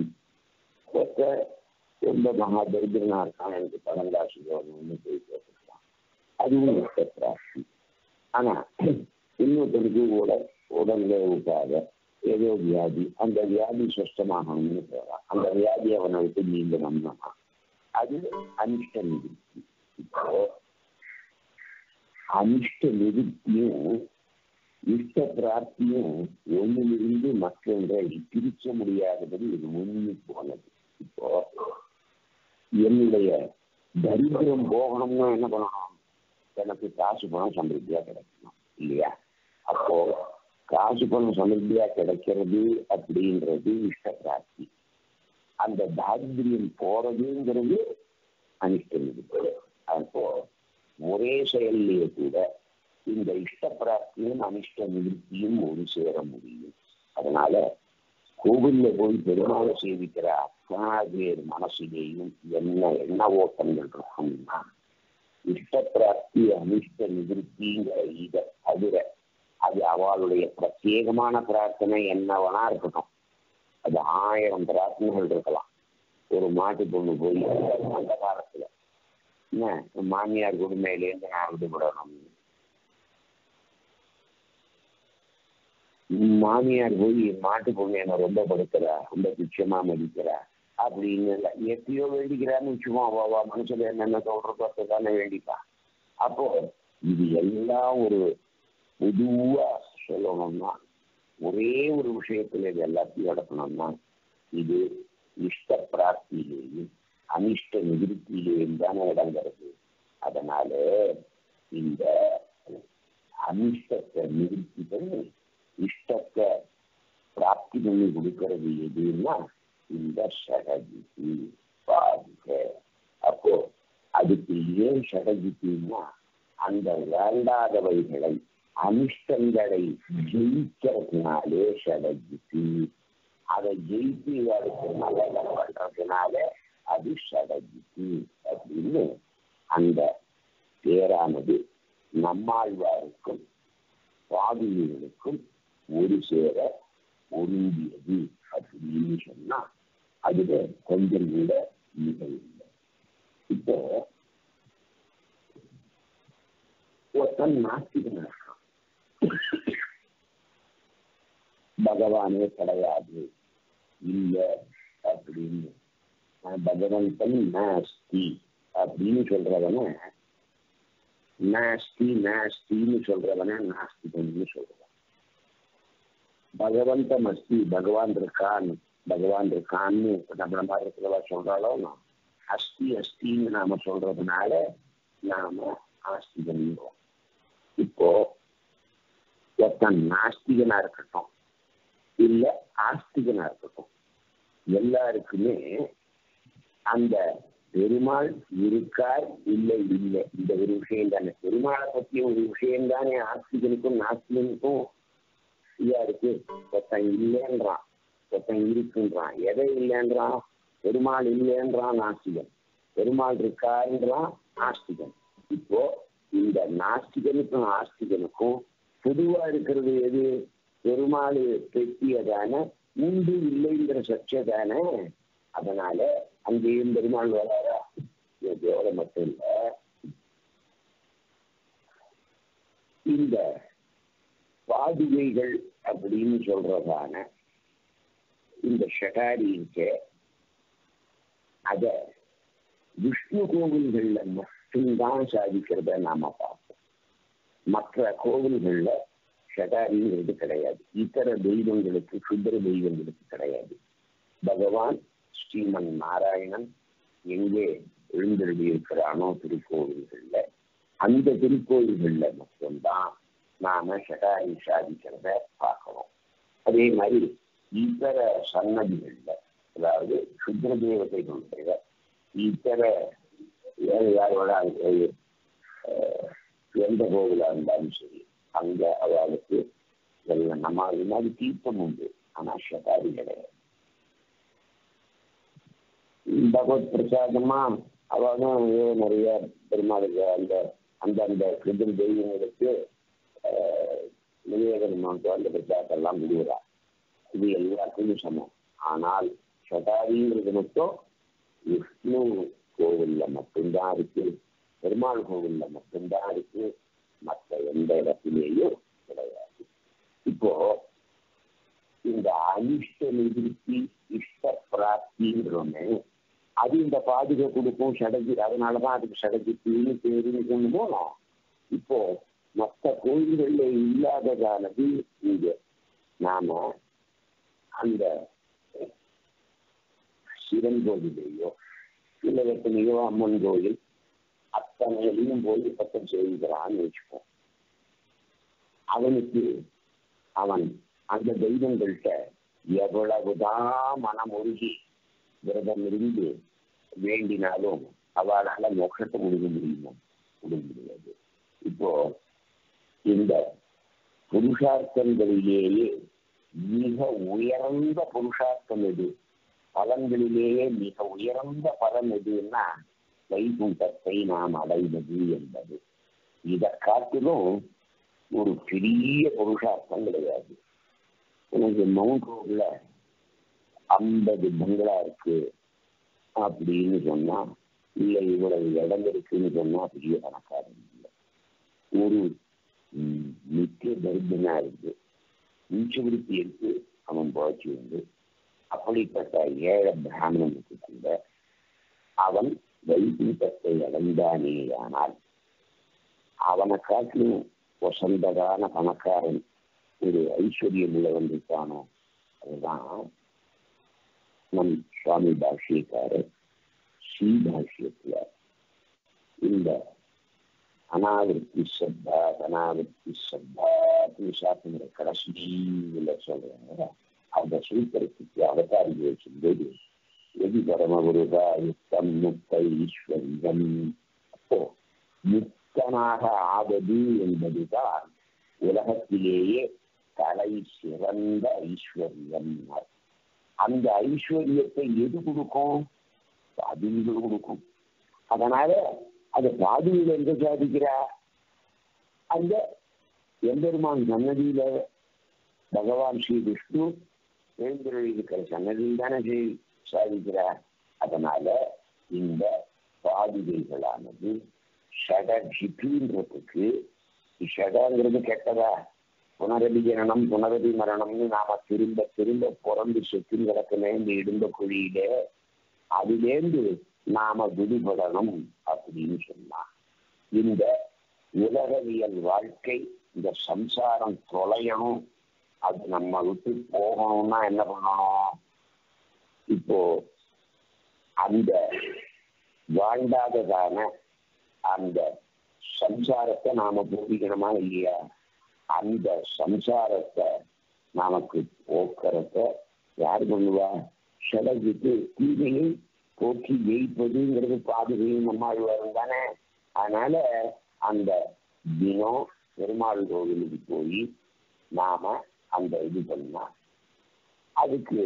ரொம்ப மகா தரித்திரனா இருக்கான், எனக்கு பழங்காசு ஒன்று போய் கேட்டுக்கலாம், அதுவும் இஷ்ட பிராப்தி. ஆனா இன்னொருத்தருக்கு உடல் உடல்ல ஊட்டாத ஏதோ வியாதி, அந்த வியாதி சுஷ்டமாகணும்னு போறான், அந்த வியாதி அவனை விட்டு நீங்கணும்னா அது அனிஷ்ட நிவர்த்தி. இப்போ அனிஷ்ட நிவர்த்தியும் இஷ்ட பிராப்தியும் ஒன்னிலிருந்து மற்றொன்றை பிரிக்க முடியாதபடி இது முன்னி போனது. இப்போ என்னுடைய தரித்திரம் போகணும்னா என்ன பண்ணணும்? எனக்கு காசு பணம் சமிருத்தியா கிடைக்கணும் இல்லையா? அப்போ காசு பணம் சமிருத்தியா கிடைக்கிறது அப்படின்றது இஷ்ட பிராப்தி. அந்த தாரித்திரியம் போறதுங்கிறது அனிஷ்ட நிவர்த்தி. அப்போ ஒரே செயல்லையே கூட இந்த இஷ்ட பிராப்தியும் அனிஷ்ட நிவர்த்தியும் ஒரு சேர முடியும். அதனால கோவில்ல போய் பெருமாளை சேவிக்கிற அத்தனை பேர் மனசிலேயும் என்ன என்ன ஓட்டங்கள் இருக்கும்னா, இஷ்ட பிராப்தி அனிஷ்ட நிவர்த்திங்கிற இதை தவிர அது அவளுடைய பிரத்யேகமான பிரார்த்தனை என்னவனா இருக்கட்டும். அது ஆயிரம் பிரார்த்தனைகள் இருக்கலாம். ஒரு மாட்டு பொண்ணு போய் அந்த காலத்துல என்ன மாமியார் கொடுமையிலேருந்து நான் விடுபடணும், மாமியார் போய் மாட்டு பொண்ணு என்ன ரொம்ப படுக்கிறா, ரொம்ப துச்சமா மதிக்கிறா அப்படின்னு எப்பயோ வேண்டிக்கிறான்னு வச்சுக்கோம். அவ மனுஷன் என்னென்ன சொல்றதோ தானே வேண்டிப்பா. அப்போ இது எல்லாம் ஒரு பொதுவா சொல்லணும்னா, ஒரே ஒரு விஷயத்துல இது எல்லாத்தையும் அடக்கணும்னா, இது இஷ்ட பிராப்தியிலேயும் அனிஷ்ட நிவர்த்தியிலேயும் தானே இடங்கிறது. அதனால இந்த அனிஷ்டத்தை நிவர்த்தி பண்ணி இஷ்டத்தை பிராப்தி பண்ணி கொடுக்கறது எதுன்னா இந்த ஷடஜிதி பாதுகை. அப்போ அதுக்கு ஏன் ஷடஜித்தின்னா, அந்த வேண்டாதவைகளை அனிஷ்டங்களை ஜெயிக்கிறதுனாலே ஷடஜித்தி. அதை ஜெயித்து அதுக்கு நல்ல பண்றதுனால அது ஷடஜித்தி அப்படின்னு அந்த பேரானது நம்மாழ்வாருக்கும் பாதுகளுக்கும் ஒரு சேர ஒருங்கியது அப்படின்னு சொன்னா அதுல கொஞ்சம் கூட நிகழ்வு. இப்போ ஒருத்தன் நாஸ்திகனா இருக்கான், பகவானே கிடையாது இல்லை அப்படின்னு, பகவந்தன் நாஸ்தி அப்படின்னு சொல்றவன நாஸ்தி நாஸ்தின்னு சொல்றவன நாஸ்திகன்னு சொல்றான். பகவந்தம் அஸ்தி, பகவான் இருக்கான் பகவான் இருக்கான்னு நம்மள மாதிரி இருக்கிறவா சொல்றாளோ, அஸ்தி அஸ்தின்னு நாம சொல்றதுனால நாம ஆஸ்திகன். இப்போ ஒருத்தன் நாஸ்திகனா இருக்கட்டும் இல்ல ஆஸ்திகனா இருக்கட்டும், எல்லாருக்குமே அந்த பெருமாள் இருக்கார் இல்லை இல்லை இந்த ஒரு விஷயம் தானே. பெருமாளை பற்றிய ஒரு விஷயம் தானே ஆஸ்திகனுக்கும் நாஸ்திகனுக்கும் இருக்கு. ஒருத்தன் இல்லைன்றான், ஒருத்தன் இருக்குன்றான். எதை இல்லைன்றான்? பெருமாள் இல்லைன்றான் நாஸ்திகன், பெருமாள் இருக்காருன்றான் ஆஸ்திகன். இப்போ இந்த நாஸ்திகனுக்கும் ஆஸ்திகனுக்கும் பொதுவா இருக்கிறது எது? பெருமாள் பெற்றியதான உண்டு இல்லைங்கிற சர்ச்சை தானே. அதனால அங்கேயும் பெருமாள் வராரா? இதோட மட்டும் இல்ல, இந்த பாதுகைகள் அப்படின்னு சொல்றதான இந்த ஷடாரிக்கு அத விஷ்ணு கோவில்கள்ல மட்டும்தான் சாதிக்கிறத நாம பார்ப்போம். மற்ற கோவில்கள்ல ஷடாரிங்கிறது கிடையாது. இதர தெய்வங்களுக்கு, சுந்தர தெய்வங்களுக்கு கிடையாது. பகவான் ஸ்ரீமன் நாராயணன் எங்கே எழுந்தருளி இருக்கிறானோ திருக்கோவில்கள்ல, அந்த திருக்கோவில்கள்ல மட்டும்தான் நாம ஷடாரி சாதிக்கிறத பார்க்கிறோம். அதே மாதிரி இதர சன்னதிகள்ல, அதாவது சுத்திர தேவதைகளுடைய இதர யாரோட எந்த கோவிலா இருந்தாலும் சரி, அங்க அவளுக்கு நம்ம அது மாதிரி தீர்த்தம் உண்டு, ஆனா ஷடாரி கிடையாது. பகவத் பிரசாதமா அவளும் நிறைய பெருமாளுக்கு அந்த அந்த அந்த சுத்திர தெய்வங்களுக்கு நிவேதனம் அந்த பிரச்சாரத்தெல்லாம் விடுவதா, இது எல்லாத்துக்கும் சமம். ஆனால் ஷடாரிங்கிறது மட்டும் விஷ்ணு கோவில்ல மட்டும்தான் இருக்கு, பெருமாள் கோவில்ல மட்டும்தான் இருக்கு, மற்ற எந்த இடத்திலேயும் கிடையாது. இப்போ இந்த அனிஷ்ட நிவர்த்தி இஷ்ட பிராப்தின்றோமே, அது இந்த பாதுகை கொடுக்கும் ஷடஜி. அதனாலதான் அதுக்கு ஷடஜித்தின்னு பேருன்னு சொன்னோம். இப்போ மற்ற கோயில்கள்ல இல்லாததானது இங்க நாம அந்த சிவன் கோவிலையோ இல்லை எத்தனையோ அம்மன் கோயில் அத்தனையிலையும் போய் பக்கம் செய்கிறான்னு வச்சுப்போம். அவனுக்கு அவன் அந்த தெய்வங்கள்கிட்ட எவ்வளவுதான் மனம் உருகி விரதம் இருந்து வேண்டினாலும் அவளால மோட்சத்தை முடிக்க முடியுமா? முடிய முடியாது. இப்போ இந்த புருஷார்த்தங்களிலேயே மிக உயர்ந்த புருஷார்த்தம் எது? பலன்களிலேயே மிக உயர்ந்த பலன் எதுன்னா வைகுண்டத்தை நாம் அடைவது என்பது. இதை காட்டிலும் ஒரு பெரிய புருஷார்த்தம் கிடையாது. எனக்கு மவுண்ட் ரோட்ல ஐம்பது பங்களா இருக்கு அப்படின்னு சொன்னா, இல்லை இவ்வளவு இடம் இருக்குன்னு சொன்னா பெரிய பணக்காரன் இல்லை. ஒரு நித்திய தரித்திரனா இருக்கு, உச்சவிருத்தி இருக்கு, அவன் புழைச்சி வந்து அப்படிப்பட்ட ஏழை பிராமணனுக்கு கூட அவன் வைகுண்டத்தை அடைந்தானேயானால் அவனை காட்டிலும் வசந்ததான பணக்காரன் ஒரு ஐஸ்வர்யம் உள்ளவன் இருக்கானோ அதுதான் நம் சுவாமி பாஷ்யக்காரர் ஸ்ரீ பாஷ்யத்துல இந்த அனாவிருத்தி சத்தா அனாவிருத்தி சத்தா சாப்பிடுற கடைசியில சொல்றாங்க. அந்த சூத்திரத்துக்கு அவதாரி வச்சும்போது எதி பரமகுருகா யுக்தம் முக்த ஈஸ்வரியம். அப்போ முக்தனாக ஆவது என்பதுதான் உலகத்திலேயே தலை சிறந்த ஐஸ்வர்யம். அந்த ஐஸ்வர்யத்தை எது கொடுக்கும்? பாதுகள் கொடுக்கும். அதனால அது பாதுகையில் எங்க சாதிக்கிறா? அந்த எம்பெருமான் சன்னதியில பகவான் ஸ்ரீ விஷ்ணு எழுந்திருள் இருக்கிற சன்னதியில் தானே சாதிக்கிறார். அதனால இந்த பாதுகைகளானது ஷடஜிபின்றதுக்கு, ஷடங்கிறது கெட்டதா? புனரபி ஜனனம் புனரபி மரணம்னு நாம திரும்ப திரும்ப பிறந்து செத்து கிடக்குமே இந்த இடும்ப குழியில, அதிலேந்து நாம விடுபடணும் அப்படின்னு சொன்னா இந்த உலகவியல் வாழ்க்கை, இந்த சம்சாரம் தொலையணும், அது நம்ம விட்டு போகணும்னா என்ன பண்ணணும்? இப்போ அந்த வாழ்ந்தாததான அந்த சம்சாரத்தை நாம போதிக்கணுமா இல்லையா? அந்த சம்சாரத்தை நமக்கு போக்குறத யார் பண்ணுவா? ஷடஜித்து தீமையை போக்கி ஜெயிப்பதுங்கிறது பாதுகையும் நம்மாழ்வாரும் தானே. அதனால அந்த தினம் பெருமாள் கோவிலுக்கு போய் நாம அந்த இது பண்ணா அதுக்கு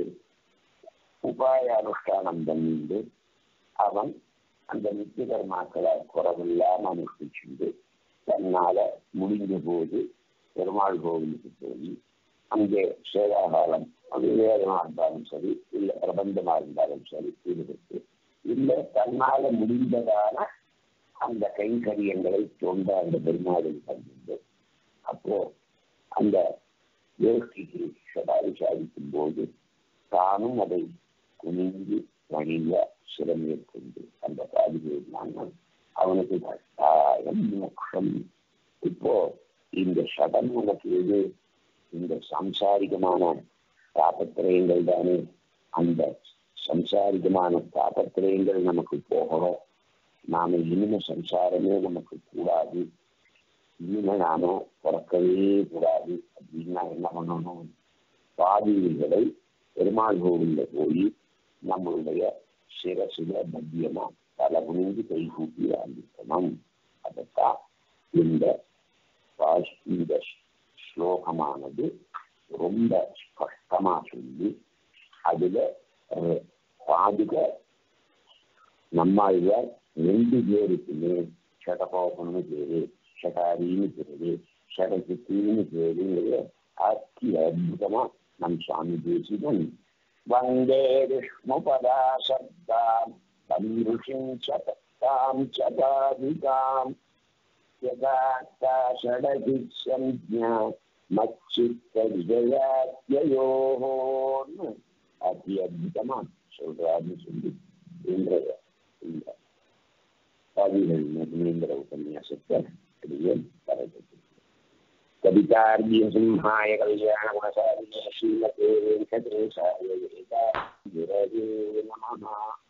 உபாய அனுஷ்டானம் பண்ணிட்டு அவன் அந்த நித்திய கர்மாக்களை குறவில்லாம அனுஷ்டிச்சுண்டு தன்னால முடிஞ்ச போது பெருமாள் கோவிலுக்கு போய் அங்கே சேவாகாலம் அது வேதமாக இருந்தாலும் சரி, இல்லை பிரபந்தமா இருந்தாலும் சரி ஈடுபட்டு, இல்லை தன்னால முடிந்ததான அந்த கைங்கரியங்களை தோன்ற அந்த பெருமாளில் பண்ணிட்டு அப்போ அந்த யோகிக்கு சதாரி சாதிக்கும் போது தானும் அதை குனிந்து வணிக சிறமேற்கொண்டு அந்த பாதுகாப்பு அவனுக்கு கட்டாயம் மோட்சம். இப்போ இந்த சடம் உனக்கு எது? இந்த சம்சாரிகமான தாபத்திரயங்கள் தானே. அந்த சம்சாரிகமான தாபத்திரயங்கள் நமக்கு போகணும். நாம இனிமே சம்சாரமே நமக்கு கூடாது, இனிமே நாம பிறக்கவே கூடாது அப்படின்னா என்ன பண்ணணும்? பாதிகளை பெருமாள் கோவில்ல போய் நம்மளுடைய சிரசில மத்தியமா தல குனிந்து கை கூட்டி ஆரம்பிக்கணும். அதைத்தான் இந்த இந்த ஸ்லோகமானது ரொம்ப ஸ்பஷ்டமா சொல்லி அதுல பாதுக நம்மாழ்வார் ரெண்டு பேருக்குமே ஷடகோபம்னு பேரு, ஷடாரின்னு பேரு, ஷடசித்தின்னு பேருங்கிற அத்தி அற்புதமா நம் சுவாமி தேசிகன் வந்தே விஷ்ணுபதா சப்தாம் தம் சதாம் சதாதிகாம் யதார்த்தா ஷடஜித்சஞ்ஞா மச்சித்த விஜயாத்யயோன்னு அத்தி அற்புதமா சொல்றாருன்னு சொல்லி இன்றைய இந்த பாதிகள் நதிங்கிற உபன்யாசத்தை அப்படியே தரப்பட்டு கவிதார்கிய சிம்ஹாய கல்யாண குணசாலினே ஸ்ரீமதே வெங்கடேசாய நமஹ.